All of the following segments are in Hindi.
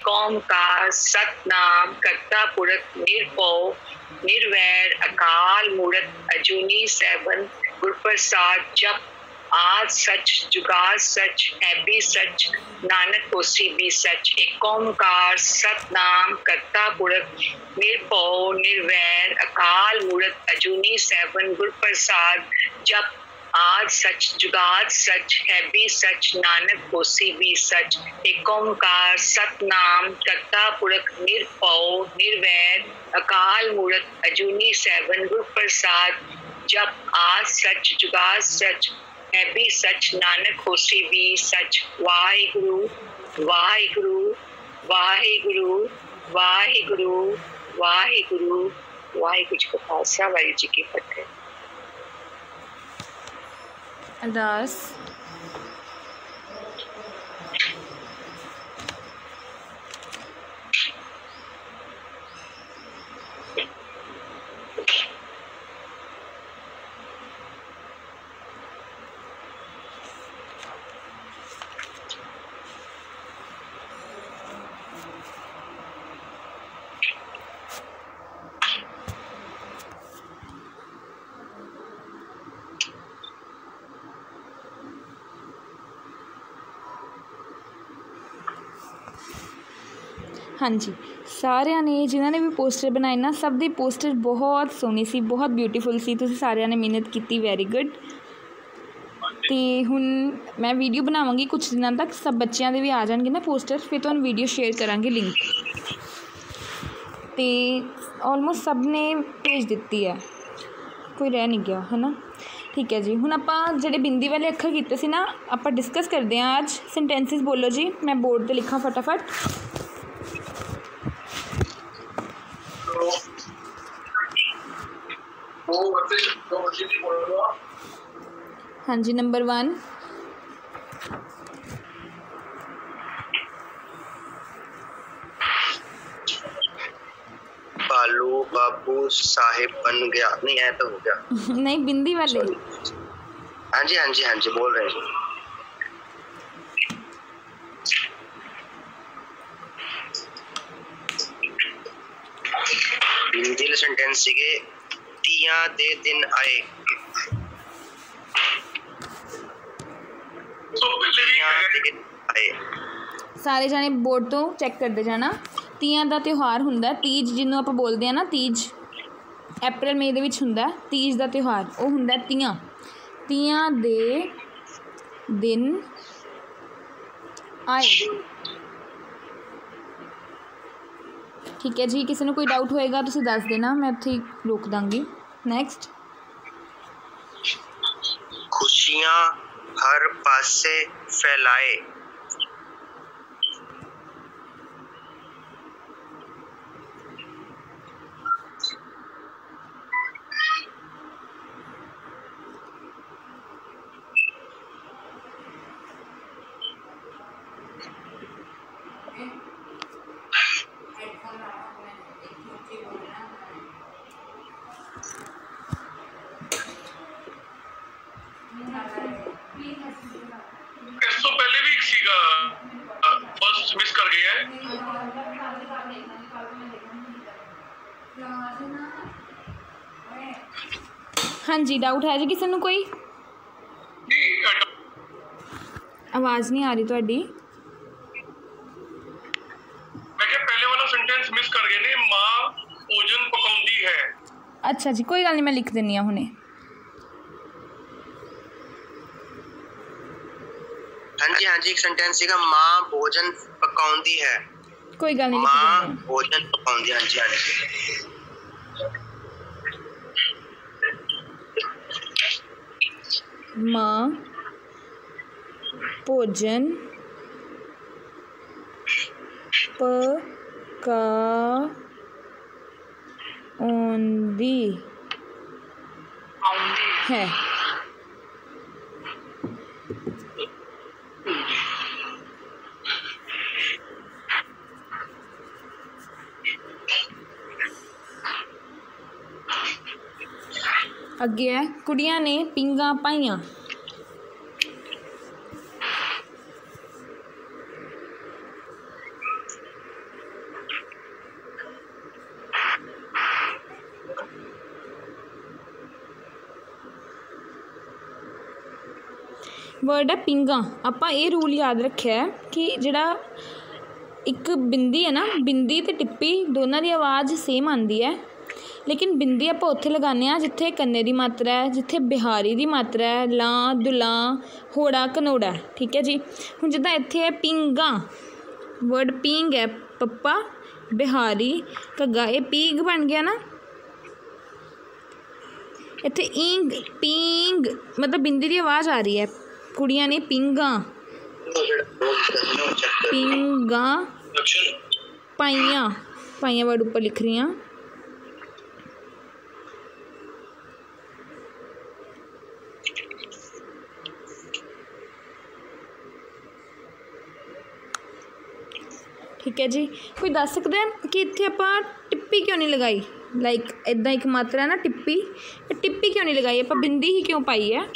एक ओंकार सतनाम करता पुरख निरभव निर्वैर अकाल मूरत अजूनी सैभन गुर प्रसाद जप आज सच जुगाद सच है भी सच नानक होसी भी सच। एक ओंकार सतनाम करता पुरख निरभव निर्वैर अकाल मूरत अजूनी सैभन गुर प्रसाद जप आज सच जुगाद सच है भी सच नानक होसी भी सच। एक ओंकार सतनाम करता पुरख निरभव निर्वैर अकाल मूरत अजूनी सैभन गुर प्रसाद जप आज सच जुगाद सच है भी सच नानक होसी भी सच। वाहिगुरु वाहिगुरु वाहिगुरु वाहिगुरु वाहिगुरु वाहिगुरु जी का खालसा वाहिगुरु जी की फतेह। अरदास। हाँ जी, सारिਆਂ ने जिन्होंने भी पोस्टर बनाए ना सब के पोस्टर बहुत सोहने सी, बहुत ब्यूटीफुल सी। तुसीं सारिਆਂ ने मेहनत की, वैरी गुड। तो हुण मैं वीडियो बनावांगी कुछ दिनों तक, सब बच्चों के भी आ जाएंगे ना पोस्टर, फिर तुहानूं वीडियो शेयर करांगे लिंक। तो ऑलमोस्ट सब ने भेज दी है, कोई रह नहीं गया है ना। ठीक है जी, हुण आपां जिहड़े बिंदी वाले अखर कीते सी ना आपां डिस्कस करते हैं आज। सेंटेंसिस बोलो जी, मैं बोर्ड पर लिखा फटाफट। हाँ जी, नंबर 1 बालू बाबू साहिब बन गया। नहीं है तो हो गया। नहीं, बिंदी वाले। हाँ जी हाँ जी हाँ जी, बोल रहे हैं। बिंदी सेंटेंस सीगे तियां दे दिन आए। सारे जाने बोर्ड तो चैक करते जाना। तीयां का त्यौहार हुंदा, तीज जिन्हों आप बोलते हैं ना, तीज अप्रैल मई दे विच हुंदा। तीज का त्यौहार वो हुंदा तियां, तियां दे दिन आए। ठीक है जी, किसी को कोई डाउट होएगा तो दस देना, मैं उत्थे ही रोक दांगी। नैक्सट, खुशियां हर पासे फैलाए। इस तो पहले भी एक सीगा, फर्स्ट मिस कर गया है। हाँ जी, डाउट है जी किसी को कोई? आवाज़ नहीं आ रही तुहाडी। मैं क्या पहले वाला सेंटेंस मिस कर गए ने, माँ भोजन पकाउंदी है। अच्छा जी, कोई गल नहीं, मैं लिख देनी हूँ हुणे। हाँ जी, एक सेंटेंस सीगा माँ भोजन पकाउंदी है। कोई गल नहीं, माँ भोजन पकाउंदी। हाँ जी हाँ जी। माँ भोजन पकाउंदी है। अगे है, कुड़ियां ने पींगा पाइयां। वर्ड है पिंगा। आपां ये रूल याद रखिया है कि जिहड़ा एक बिंदी है ना, बिंदी ते टिप्पी दोनों की आवाज़ सेम आती है, लेकिन बिंदी आपां उत्थे लगाने आ जिथे कन्ने की मात्रा है, जिथे बिहारी की मात्रा है, लां दुलां होड़ा कनोड़ा है। ठीक है जी। हुण जिद्दां इत्थे है पिंगा, वर्ड पींग है, पप्पा बिहारी घग्गा, ये पीग बन गया ना। इत्थे ईंग पींग मतलब बिंदी की आवाज़ आ रही है, कुड़ियां ने पिंगा पिंगा पाइयां, पाइयां वर्ड ऊपर लिख रही हैं। ठीक है जी। कोई दस सकता है कि इत्थे आपां टिप्पी क्यों नहीं लगाई? लाइक इदां एक मात्रा है ना टिप्पी, टिप्पी क्यों नहीं लगाई? आपां बिंदी ही क्यों पाई है?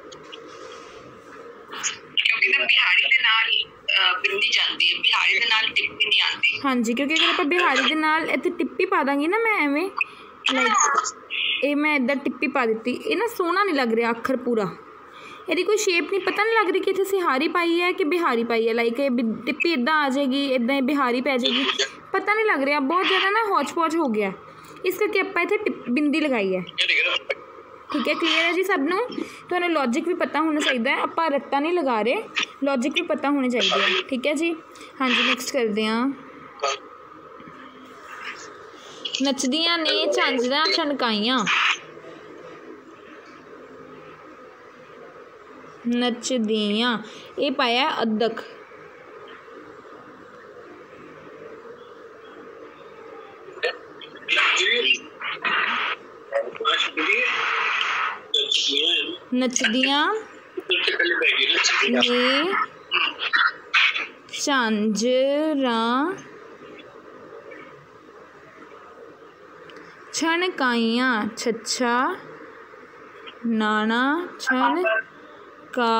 क्योंकि ना बिहारी दे नाल बिंदी जाती है, बिहारी दे नाल टिप्पी नहीं आती। हाँ जी, क्योंकि अगर आपां बिहारी दे नाल इत्थे टिप्पी पा दांगी ना, मैं एवें लाइक ये मैं इधर टिप्पी पा दी, ये ना सोहना नहीं लग रहा अखर पूरा, यदि कोई शेप नहीं पता नहीं लग रही कि इत्थे सिहारी पाई है कि बिहारी पाई है। लाइक टिप्पी इदां आ जाएगी, इदां बिहारी पै जाएगी, पता नहीं लग रहा, बहुत ज़्यादा ना हौच पौच हो गया, इस करके आपां इत्थे बिंदी लगाई है। ठीक है, क्लीयर है जी सब नूं? तुहानूं लॉजिक भी पता होना चाहिए, आपां रट्टा नहीं लगा रहे, लॉजिक भी पता होने चाहिए। ठीक है जी। हाँ जी, नैक्सट करते हैं। नचदियां ने झांजरां छणकाइयां, नचदियां ये पाया अदक, नचदियां ने झांजरां छणकाइयां, छच्छा नाना छण का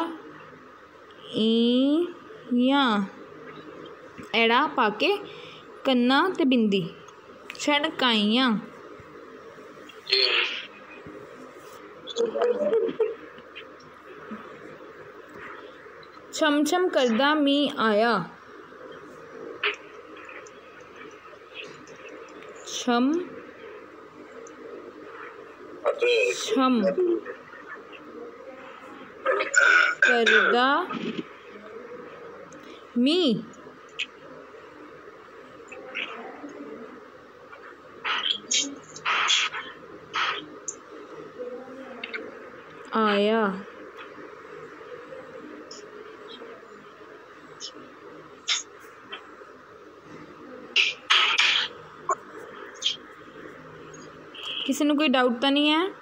इयां, एड़ा पाके कन्ना ते बिंदी, छणकाइयां। छम छम करदा मींह आया, छम छम करदा मींह आया, किसी को कोई डाउट तो नहीं है?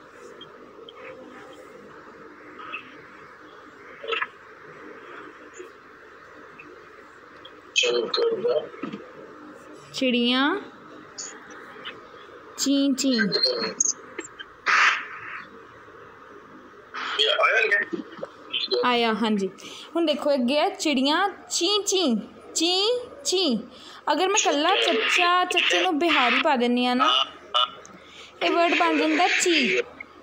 चिड़ियाँ ची ची, आया। हाँ जी। हुण देखो अगे है चिड़ियाँ ची ची ची ची, अगर मैं कल्ला चच्चा चच्चे नूं बिहारी पा दिंदी आ ना, ये वर्ड बन जाता ची।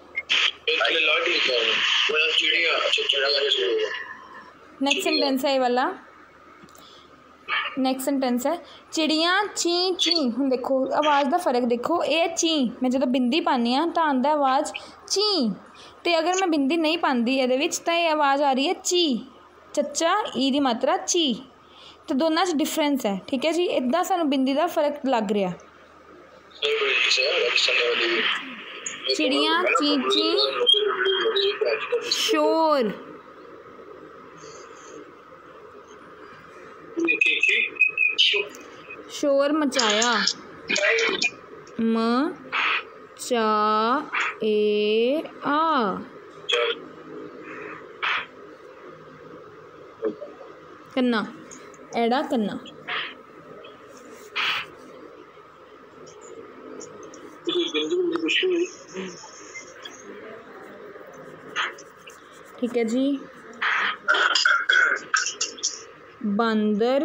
नेक्स्ट सेंटेंस है ये वाला, नेक्स्ट सेंटेंस है चिड़ियाँ ची ची। हुण देखो आवाज़ का फर्क देखो, ये ची मैं जो बिंदी पानी हाँ तो आंदा आवाज़ ची, तो अगर मैं बिंदी नहीं पाती ये तो ये आवाज़ आ रही है ची, चच्चा ई दी मात्रा ची, तो दोनों च डिफरेंस है। ठीक है जी, इदा सानू बिंदी का फर्क लग रहा। चिड़ियाँ ची ची शोर, शोर मचाया, म चा ए आ, कन्ना एड़ा कन्ना। ठीक है जी। बंदर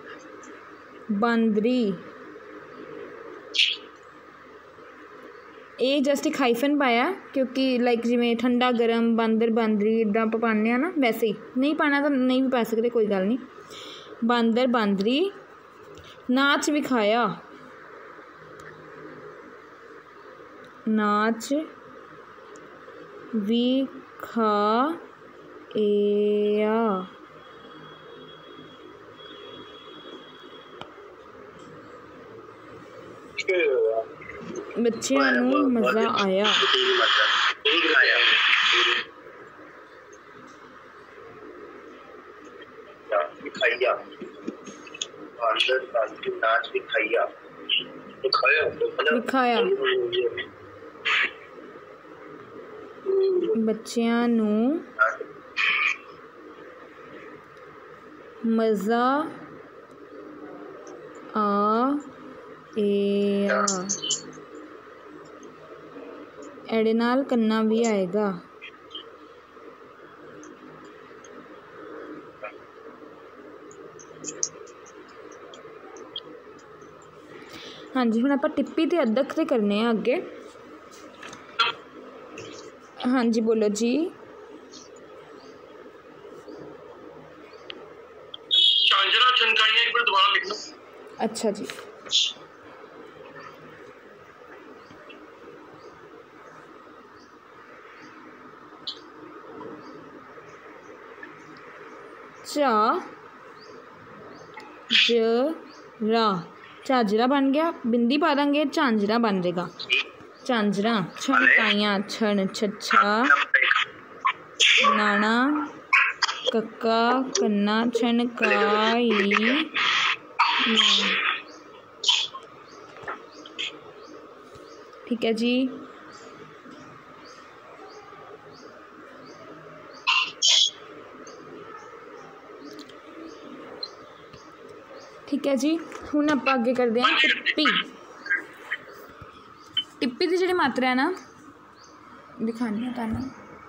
बंदरी, ਇਹ ਜਸਟ ਇੱਕ ਹਾਈਫਨ ਪਾਇਆ ਕਿਉਂਕਿ ਲਾਈਕ ਜਿਵੇਂ ਠੰਡਾ ਗਰਮ ਬਾਂਦਰ ਬਾਂਦਰੀ ਇੱਦਾਂ ਆਪਾਂ ਪਾਉਂਦੇ ਹਾਂ ਨਾ, ਵੈਸੇ ਹੀ ਨਹੀਂ ਪਾਉਣਾ ਤਾਂ ਨਹੀਂ ਵੀ ਪਾ ਸਕਦੇ, ਕੋਈ ਗੱਲ ਨਹੀਂ। ਬਾਂਦਰ ਬਾਂਦਰੀ ਨਾਚ ਵਿਖਾਇਆ, ਨਾਚ ਵਿਖਾਇਆ, ਬੱਚਿਆਂ ਨੂੰ ਮਜ਼ਾ ਆਇਆ। ਵਿਖਾਇਆ ਬੱਚਿਆਂ ਨੂੰ ਮਜ਼ਾ ਆਇਆ। ਇਹਦੇ ਨਾਲ ਕੰਨਾ ਵੀ ਆਏਗਾ। ਹਾਂਜੀ ਹੁਣ ਆਪਾਂ ਟਿੱਪੀ ਤੇ ਅੱਧਕ ਤੇ ਕਰਨੇ ਆ ਅੱਗੇ। ਹਾਂਜੀ ਬੋਲੋ ਜੀ। झांझरा छनकाइयां एक बार दोबारा लिखना। अच्छा जी। झांझरा, झांझरा बन गया, बिंदी पा देंगे, झांझरा बन जाएगा। झांझरा, छनकाइयां, छन छच्छा नाना कक्का कन्ना छनकाई। ठीक है जी। ठीक है जी हुण आपां अगे करदे हां टिप्पी। टिप्पी की जिहड़ी मात्रा है ना दिखाने तुहानूं।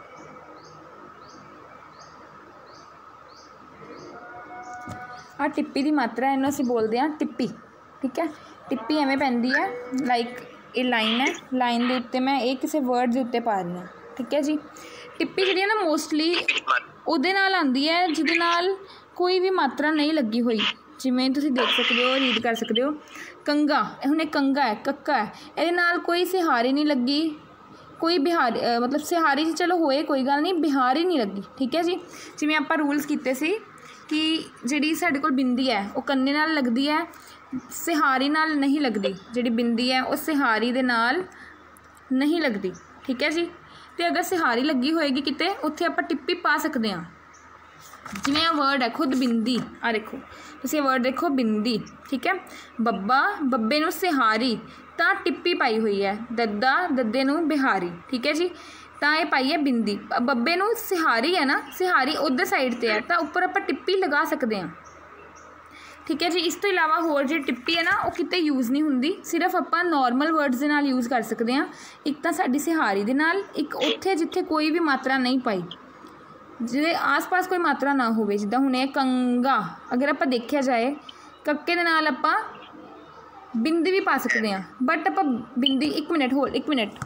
आ टिप्पी की मात्रा इन्हूं असीं बोलदे हां टिप्पी। ठीक है टिप्पी एवें पैंदी है लाइक ये लाइन है, लाइन के उत्ते मैं ये किसी वर्ड के उत्ते पा रही हूँ। ठीक है जी। टिप्पी जिहड़ी है ना मोस्टली उहदे नाल आंदी है जिहदे नाल कोई भी मात्रा नहीं लगी हुई। जिवें तुसीं देख सकते हो, रीड कर सकते हो। कंगा, हुण एक कंगा है, कक्का है, इहदे नाल कोई सिहारी नहीं लगी, कोई बिहारी मतलब सिहारी से चलो होए कोई गल नहीं, बिहारी नहीं लगी। ठीक है जी। जिवें आपां रूल्स कीते सी कि जिहड़ी साडे कोल बिंदी है वो कन्ने नाल लगदी है, सिहारी नाल नहीं लगदी। जिहड़ी बिंदी है वो सिहारी दे नाल नहीं लगदी। ठीक है जी। तो अगर सिहारी लगी होएगी किते उत्थे आपां टिप्पी पा सकदे हां। जिवें आ वर्ड है खुद बिंदी, आ देखो तुसीं वर्ड देखो बिंदी। ठीक है बब्बा, बब्बे नूं सिहारी तां टिप्पी पाई हुई है। दद्दा, दद्दे नूं बिहारी। ठीक है जी। तां ये पाई है बिंदी। बब्बे नूं सिहारी है ना, सिहारी उधर साइड ते है तां उपर आपां टिप्पी लगा सकते हैं। ठीक है जी। इस तो इलावा होर जी टिप्पी है ना वो किते यूज़ नहीं हुंदी, सिर्फ आपां नॉर्मल वर्ड्स दे नाल यूज़ कर सकते हैं। एक तां साडी सिहारी दे नाल, एक उत्थे जिथे कोई भी मात्रा नहीं पाई, जिहदे आस पास कोई मात्रा ना होवे। जिद्दां हुण कंगा अगर आपां देखिया जाए कक्के दे नाल आपां बिंदी भी पा सकते हैं, बट आपां बिंदी एक मिनट होल्ड, एक मिनट।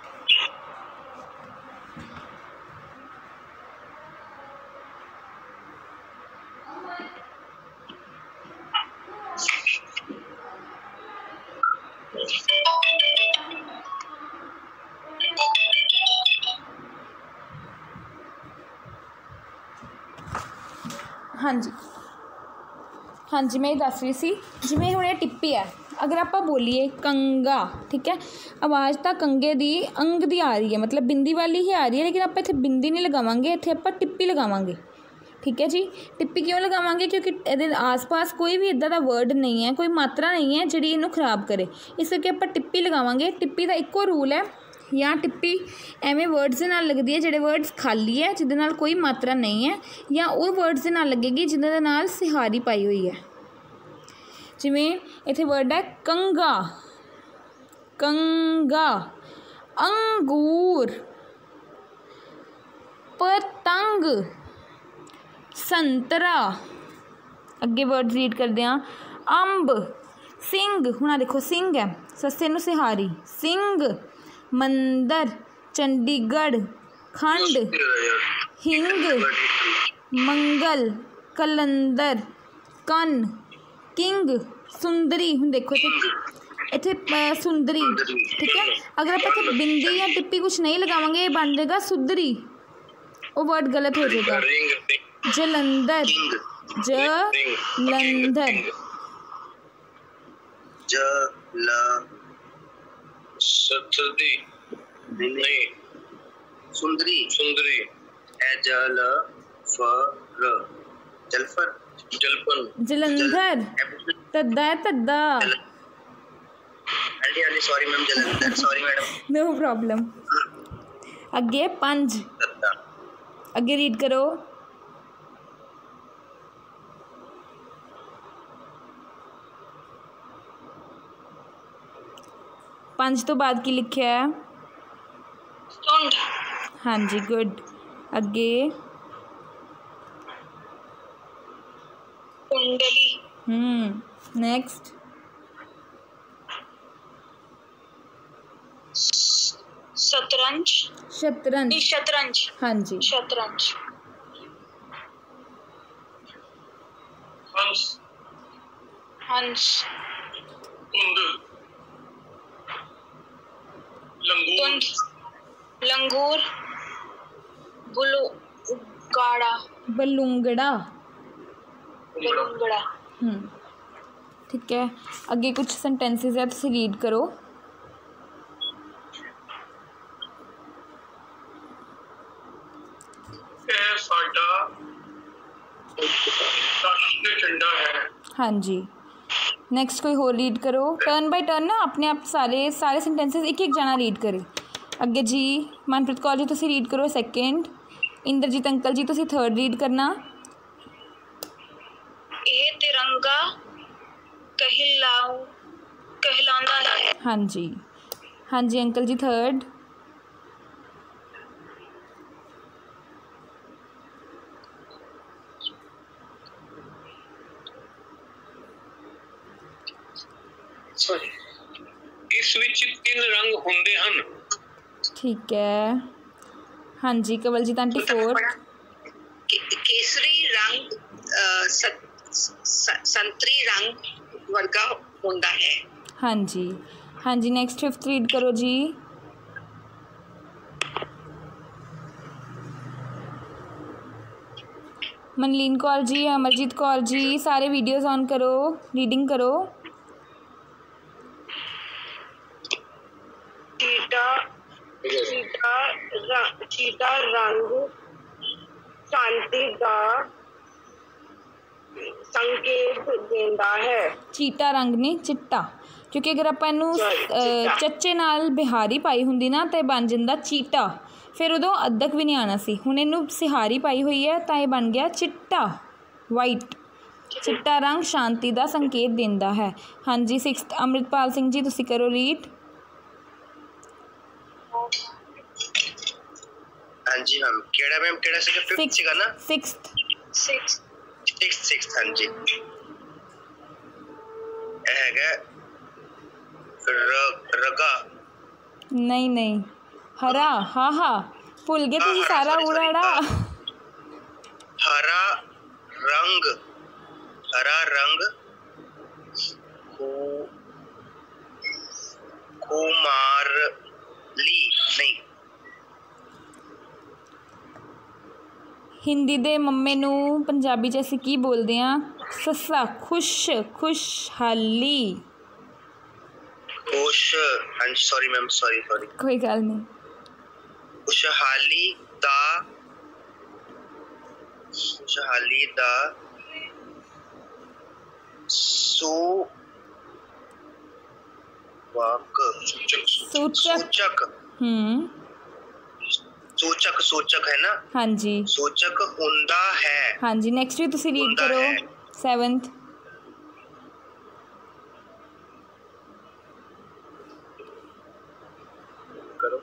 हाँ जी, हाँ जी मैं दस रही सी जिवें हुण टिप्पी है। अगर आप बोलीए कंगा, ठीक है आवाज़ तो कंगे दी अंग दी आ रही है, मतलब बिंदी वाली ही आ रही है, लेकिन आप इत्थे बिंदी नहीं लगावांगे, इत्थे आप टिप्पी लगावांगे। ठीक है जी। टिप्पी क्यों लगावांगे? क्योंकि इहदे आस पास कोई भी इदां दा वर्ड नहीं है, कोई मात्रा नहीं है जिहड़ी इहनूं खराब करे, इस करके आप टिप्पी लगावांगे। टिप्पी का इक्को रूल है, या टिप्पी एवें वर्ड्स दे नाल लगदी है जिहड़े वर्ड्स खाली है, जिहदे नाल कोई मात्रा नहीं है, या वो वर्ड्स दे नाल लगेगी जिहदे नाल सिहारी पाई हुई है। जिवें इत्थे वर्ड है कंगा, कंगा, अंगूर, पतंग, संतरा। अगे वर्ड रीड करते हैं अंब, सिंग। हुण देखो सिंग है, सस्से नूं सिहारी, सिंग, मंदिर, चंडीगढ़, खंड, हिंग, मंगल, कलंदर, कन, किंग, सुंदरी। हुण देखो इत्थे सुंदरी, ठीक है। अगर आप इत्थे बिंदी या टिप्पी कुछ नहीं लगावांगे बन जाएगा सुधरी, वो वर्ड गलत हो जाएगा। जलंधर, जलंधर, सतदी नहीं, सुंदरी, सुंदरी है, जलफर, जलपन, जलंधर, तद्दा है तद्दा। Aunty sorry ma'am, Jalandhar, sorry madam, no problem. अगे पंज, अगे रीड करो। पंज तो बाद की लिखा है? सुंड। हाँ जी, गुड। अगे कुंडली। नेक्स्ट शतरंज। शतरंज, शतरंज, हाँ जी। शतरंज। हंस, हंस, कुंद, लंगूर, तुंद, लंगूर, बुलु गाड़ा, बलूंगड़ा। बलूंगड़ा। ठीक है। अगे कुछ सेंटेंसेस है, तुसी रीड करो। यह साडा राष्ट्रीय झंडा है। हाँ जी। नेक्स्ट कोई होर रीड करो, टर्न बाय टर्न ना, अपने आप सारे सेंटेंसेस एक एक जना रीड करे। अगे जी मनप्रीत कौर जी तुसी रीड करो सेकेंड। इंद्रजीत अंकल जी तुसी थर्ड रीड करना। ये तिरंगा कहलांदा है। हाँ जी, हाँ जी अंकल जी थर्ड। इस विच 3 रंग होंदे हन। ठीक है। हाँ जी कवलजीत आंटी फोर्थ। केसरी रंग संतरी रंग वर्गा होंदा है। हाँ जी, हाँ जी। नेक्स्ट फिफ्थ रीड करो जी। मनलीन कौर जी, अमरजीत कौर जी, सारे वीडियोस ऑन करो, रीडिंग करो। चीटा रंग शांति का संकेत देता है। चीटा रंग नहीं चिट्टा, क्योंकि अगर आप इनू चच्चे नाल बिहारी पाई हुंदी ना तो बन जाता चीटा, फिर उदों अद्धक भी नहीं आना सी। हुण इनू सिहारी पाई हुई है तो यह बन गया चिट्टा, वाइट। चिट्टा रंग शांति का संकेत देता है। हाँ जी सिक्स्थ अमृतपाल सिंह जी तुसी करो रीड। हाँ जी मैम, केड़ा मैम, केड़ा सीगा? फिफ्थ सीगा ना? सिक्स्थ। हाँ जी। हैगा रगा। नहीं नहीं, हरा। हाँ हाँ भूल गए तुसी सारा उड़ाड़ा। हरा रंग कुमारली नहीं। हिंदी दे मम्मे नू पंजाबी च असीं की बोलदे हां? सस्सा। खुशहाली। Sorry ma'am, sorry. कोई गल नहीं। खुशहाली दा सूचक है ना? हाँ जी, सूचक हुंदा है। हाँ जी। नेक्स्ट भी तुसी रीड करो सेवंथ। करो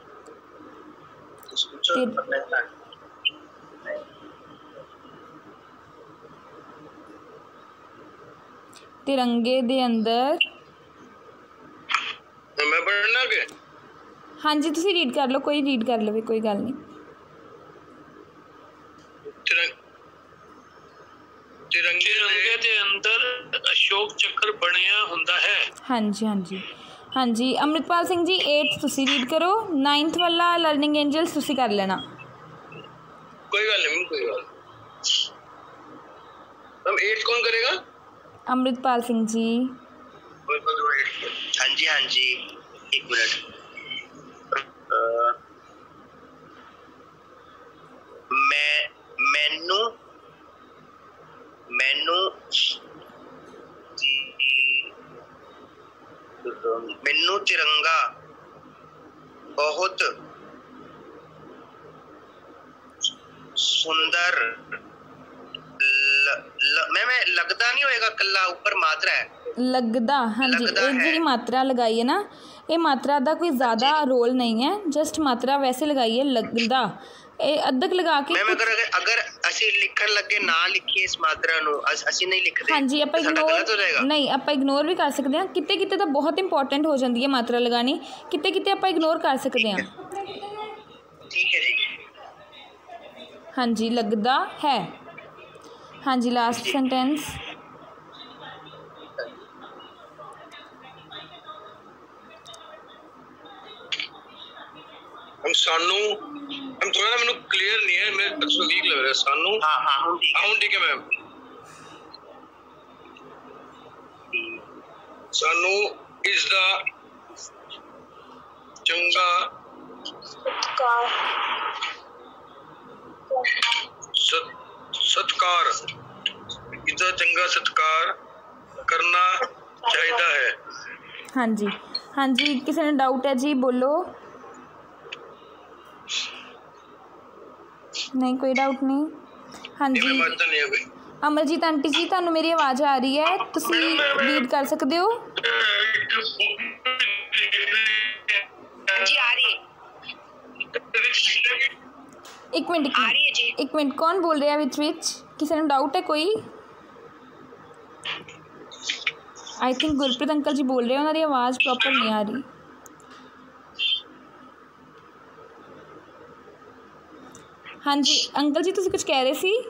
तिरंगे दे अंदर मैं पढ़ना के? हाँ जी तुसी रीड कर लो, कोई रीड कर लवे, कोई गल नहीं। तिरंगे दे अंदर अशोक चक्र बनया हुंदा है। हाँ जी हाँ जी हाँ जी। अमृतपाल सिंह जी 8th तुसी रीड करो, 9th वाला लर्निंग एंजल्स तुसी कर लेना। कोई गल नहीं, कोई गल। हम 8 कौन करेगा? अमृतपाल सिंह जी। हाँ जी हाँ जी, एक मिनट। मैनू तिरंगा बहुत सुंदर मैं लगदा नहीं होएगा, कल्ला ऊपर मात्रा है लगदा। हाँ जी, एक जी मात्रा लगाई है ना, ये मात्रा दा कोई ज़्यादा रोल नहीं है, जस्ट मात्रा वैसे लगाई है लगदा। ये अद्धक लगा के मैम अगर असी लिखण लगे ना लिखिए इस मात्रा नु, असी नहीं लिखदे। हाँ जी, आप इग्नोर नहीं, आप इग्नोर भी कर सकते हैं। किते किते तो बहुत इंपॉर्टेंट हो जाती है मात्रा लगानी, किते किते आप इग्नोर कर सकते हैं। ठीक है जी। हाँ जी, लगदा है। हाँ जी, लास्ट सेंटेंस। हम सानू हम थोड़ा ना मैंने क्लियर नहीं है, मैं अच्छा वीक लग रहा है सानू। हां ठीक है मैम। सानू इज द चंगा सत्कार इदा चंगा सत्कार करना चाहिए है। हाँ जी हाँ जी, किसी ने डाउट है जी बोलो। नहीं, कोई डाउट नहीं। हाँ जी, अमरजीत आंटी जी तुहानू मेरी आवाज़ आ रही है, तुसी रीड कर सकते हो? जी आ रही है। एक मिनट कौन बोल रहा है विच किसी ने डाउट है कोई? I think Gurpreet uncle ji बोल रहे हैं, उन्होंने आवाज़ प्रॉपर नहीं आ रही। हाँ जी अंकल जी तुसी कुछ कह रहे सी?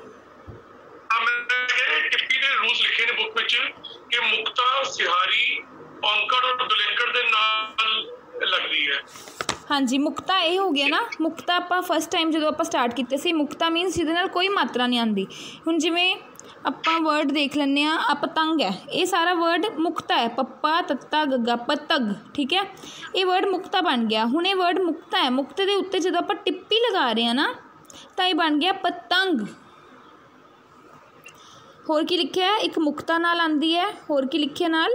टिप्पी दे रूल्स लिखे ने बुक विच कि मुक्ता सिहारी औंकड़ और दुलेंकड़ दे नाल लगदी है। हाँ जी, मुक्ता ये हो गया ना, मुक्ता आप फस्ट टाइम जो आप स्टार्ट किए सी, मुक्ता मीनस जिहदे नाल कोई मात्रा नहीं आती। हुण जिवें ਆਪਾਂ वर्ड देख लैंदे आ, पतंग है, ये सारा वर्ड मुक्ता है, पप्पा तत्ता गग्गा पतंग, ठीक है, ये वर्ड मुक्ता बन गया। हुण ये वर्ड मुक्ता है, मुक्ते दे उत्ते जदों आपां टिप्पी लगा रहे हैं ना तो ये बन गया पतंग। होर की लिखिਆ है, एक मुक्ता नाल आंदी है, होर की लिखिਆ नाल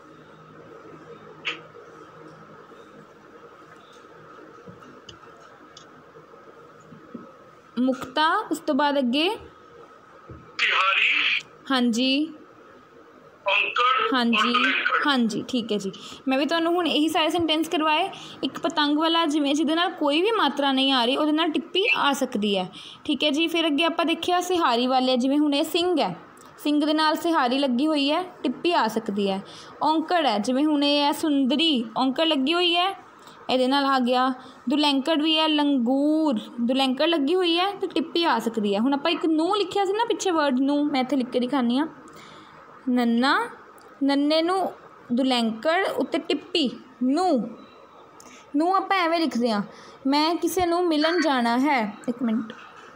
मुक्ता, उस तो बाद अगे हाँ जी हाँ जी हाँ जी, ठीक है जी। मैं भी तुहानू हुण यही सारे सेंटेंस करवाए। एक पतंग वाला जिवें जिहदे नाल कोई भी मात्रा नहीं आ रही, उहदे नाल टिप्पी आ सकती है, ठीक है जी। फिर अगे आपां देखिया सिहारी वाले, जिवें हुण ये सिंह है, सिंह दे नाल सिहारी लगी हुई है, टिप्पी आ सकती है। औंकड़ है, जिवें हुण ये है सुंदरी, औंकड़ लगी हुई है, ये नाल आ गया। दुलैंकड़ भी है, लंगूर, दुलैंकड़ लगी हुई है तो टिप्पी आ सकती है। हुण आपां एक नूं लिखिया सी ना पिछे वर्ड नूं, मैं इत्थे लिख के दिखानी हाँ, नन्ना, नन्ने नूं दुलैंकड़ उत्ते टिप्पी नूं, नूं आपां एवें लिखदे हां, मैं किसे नूं मिलन जाना है। एक मिनट,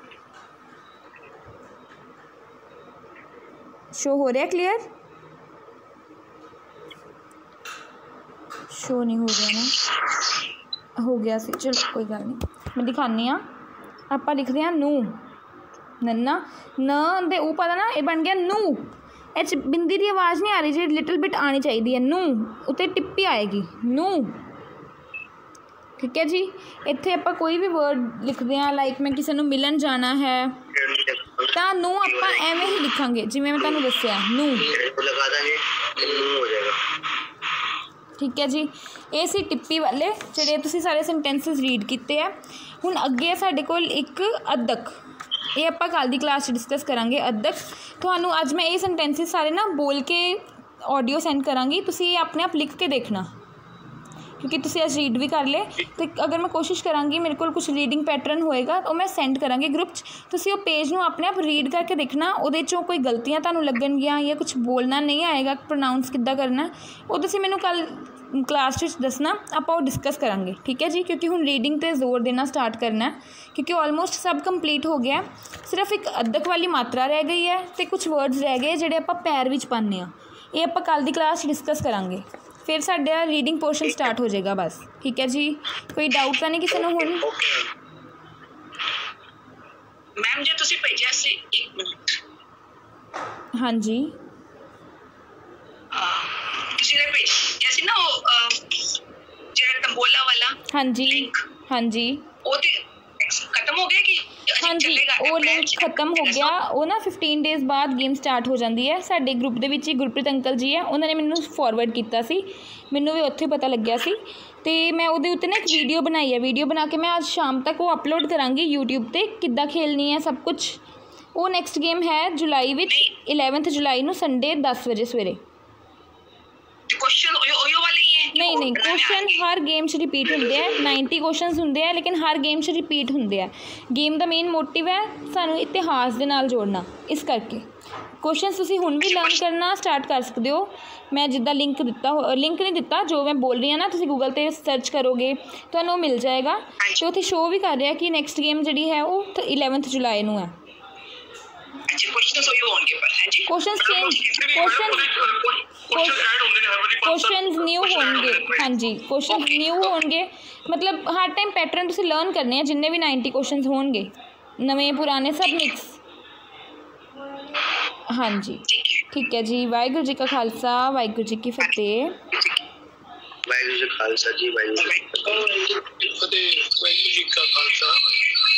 शो हो रहा क्लियर? शो नहीं हो रहा ना, हो गया सी, चलो कोई गल नहीं, मैं दिखानी हाँ। आपां लिखदे हां नूं, नन्ना न दे ऊ पता ना, ये बन गया नूं। इस बिंदी की आवाज़ नहीं आ रही जी, लिटिल बिट आनी चाहिए, नूं उत्ते टिप्पी आएगी, नूं, ठीक है जी। इत्थे आपां कोई भी वर्ड लिखते हैं, लाइक मैं किसी नूं मिलन जाना है तो नूं आपां एवें ही लिखांगे जिवें मैं तुहानूं दस्सिया, नूं लगा देंगे, नूं हो जाएगा, ठीक है जी। ये सी टिप्पी वाले जिहड़े तुसीं सारे सेंटेंसिस रीड किए हैं। हुण अगे साडे कोल एक अद्धक, ये आपां कल दी क्लास डिस्कस करांगे। अद्धक तुहानूं अज मैं ये सेंटेंसिस सारे ना बोल के ऑडियो सेंड करांगी, तुसीं ये अपने आप लिख के देखना। क्योंकि तुसीं अज रीड भी कर ले तो अगर मैं कोशिश करांगी मेरे को कुछ रीडिंग पैटर्न होएगा तो मैं सेंड करांगी ग्रुप च तुसीं वो पेज नूं अपने आप रीड करके देखना उहदे चों कोई गलतियां तुहानूं लगणगियां या कुछ बोलना नहीं आएगा प्रोनाउंस किद्दां करना वो तुसीं मैनूं कल क्लास में दसना आपां वो डिस्कस करांगे ठीक है जी क्योंकि हुण रीडिंग ते जोर देना स्टार्ट करना है क्योंकि ऑलमोस्ट सब कंप्लीट हो गया सिर्फ एक अद्धक वाली मात्रा रह गई है तो कुछ वर्ड्स रह गए जिहड़े आपां पैर विच पाने आ ये आपां कल दी क्लास डिस्कस करांगे फिर साडा रीडिंग पोर्शन स्टार्ट हो जाएगा बस ठीक है जी कोई डाउट तो नहीं किसी नूं हुण मैम जे तुसीं भेजिया सी 1 मिनट हाँ जी किसी ने भेजिया सी ना जेड़ा तंबोला वाला हाँ जी लिंक हाँ जी वो ते खत्म हो गया कि हाँ जी वो लिंक खत्म हो गया वो ना 15 डेज़ बाद गेम स्टार्ट हो जाती है साडे ग्रुप दे विच ही गुरप्रीत अंकल जी है उन्होंने मैनू फॉरवर्ड किया सी मैनू भी उत्थे पता लग्या सी ते मैं उहदे उत्ते ना एक वीडियो बनाई है वीडियो बना के मैं आज शाम तक वो अपलोड करांगी यूट्यूब ते किद्दां खेलनी है सब कुछ वो नैक्सट गेम है जुलाई विच 11 जुलाई नूं संडे 10 बजे सवेरे क्वेश्चन ओयो वाले ही हैं नहीं क्वेश्चन हर गेम च रिपीट होंदे है 90 क्वेश्चन होंदे है लेकिन हर गेम च रिपीट होंदे है गेम का मेन मोटिव है सानू इतिहास दे नाल जोड़ना इस करके क्वेश्चन तुसीं हुण भी लर्न करना स्टार्ट कर सकते हो मैं जिद्दां लिंक नहीं दिता जो मैं बोल रही हाँ ना तुसीं गूगल पे सर्च करोगे तुहानूं मिल जाएगा तो उत्थे शो भी कर रहा कि नैक्सट गेम जिहड़ी है वो 11 जुलाई नूं है अच्छा क्वेश्चन ओयो होंगे पर हैं जी क्वेश्चन न्यू होंगे हाँ जी क्वेश्चन न्यू होंगे मतलब हर टाइम पैटर्न तुसीं लर्न करने हैं जिन्ने भी 90 क्वेश्चन होंगे नवे पुराने सब मिक्स हाँ जी ठीक है जी वाहिगुरू जी का खालसा वाहिगुरू जी की फतेह वाहिगुरू जी का खालसा जी वाहिगुरू जी की फतेह वाहिगुरू जी का खालसा